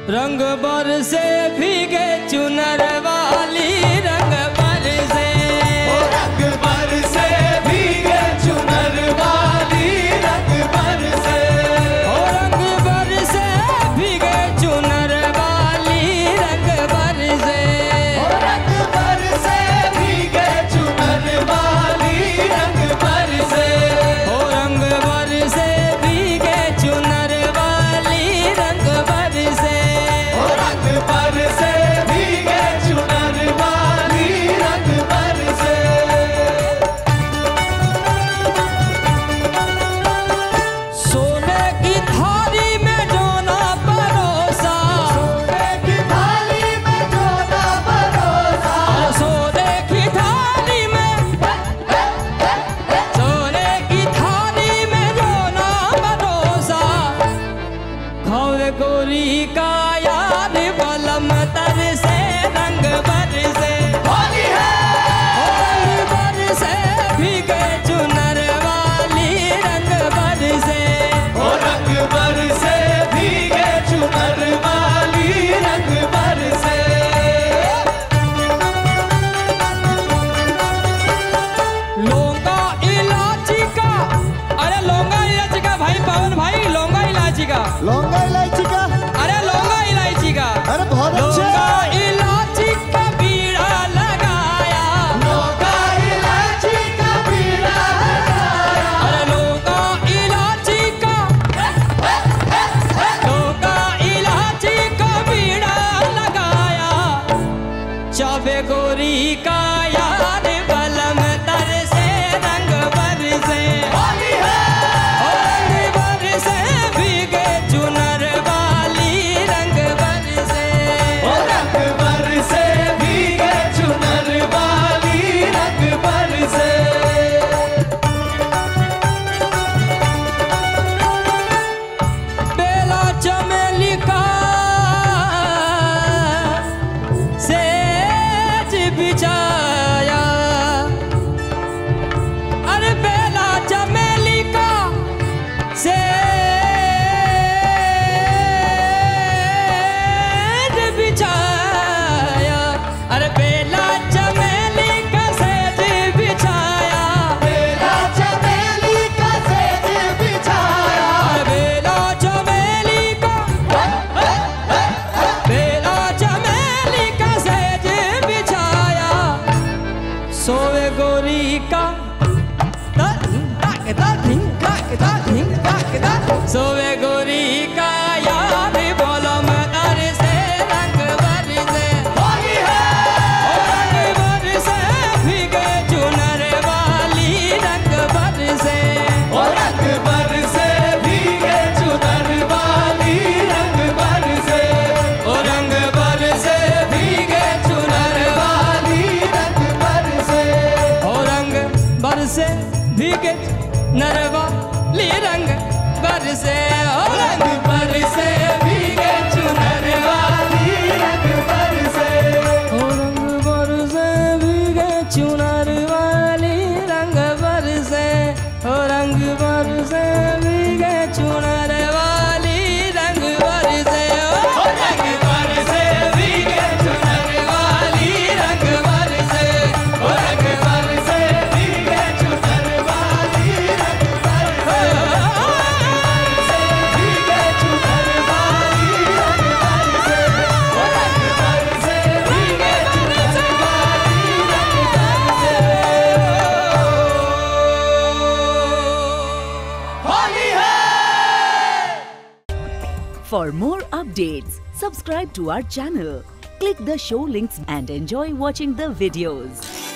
रंग बरसे भीगे चुनर वाली रंग बरसे, रंग बरसे भीगे चुनर वाली रंग बरसे, रंग बरसे भीगे चुनर वाली रंग बरसे, रंग बरसे भीगे चुनर वाली रंग बरसे, रंग बरसे भीगे चुनर वाली रंग बरसे, रंग बरसे भीगे चुनर वाली रंग बरसे। सोने की थाली में जो ना परोसा, सोने की थाली में जो ना परोसा, सोने की थाली में, सोने की थाली में जो ना परोसा, खौवे गोरी का याद बलम तर से रंग बरसे, होली है रंग बरसे भीगे चुनर वाली रंग बरसे, रंग बरसे भीगे चुनर वाली रंग बरसे। लौंगा इलायची का, अरे लौंगा इलायची का भाई पवन भाई, लौंगा इलायची का, लौंगा इलायची का, अरे लौंगा इलायची का, अरे बहुत अच्छे। लौंगा इलायची का बीड़ा लगाया, लौंगा इलायची का बीड़ा लगाया, अरे लौंगा इलायची का, लौंगा इलायची का बीड़ा लगाया, चाबे गोरी का यार बलम तर से रंग बरसे, होली है रंग बरसे भीगे चुनर वाली रंग बरसे, रंग बरसे भीगे चुनर वाली रंग बरसे। बेला चमेली का सेज बिछाया, अरे बेला चमेली का सेज बिछाया, अरे बेला चमेली का सेज बिछाया, बेला चमेली का सेज बिछाया, बेला चमेली का, बेला चमेली का सेज बिछाया, सोए गोरी का सोए गोरी का यार बोलो मदर से रंग बरसे, होली है रंग बरसे भीगे चुनर वाली रंग बरसे, रंग बरसे भीगे चुनर वाली रंग बरसे, रंग बरसे भीगे चुनर वाली रंग बरसे, रंग बरसे भीगे नरवा ली रंग बरसे, रंग बरसे भीगे चुनर वाली रंग बरसे, रंग बरसे भीगे चुनर वाली रंग बरसे, रंग बरसे भीगे चुनर वाली रंग बरसे, रंग बरसे भीगे चुनर वाली रंग बरसे, रंग बरसे भीगे चुनर वाली रंग बरसे, भीगे चुनर वाली रंग बरसे, रंग बरसे भीगे चुनर वाली रंग बरसे। होली है। For more updates, subscribe to our channel, click the show links and enjoy watching the videos.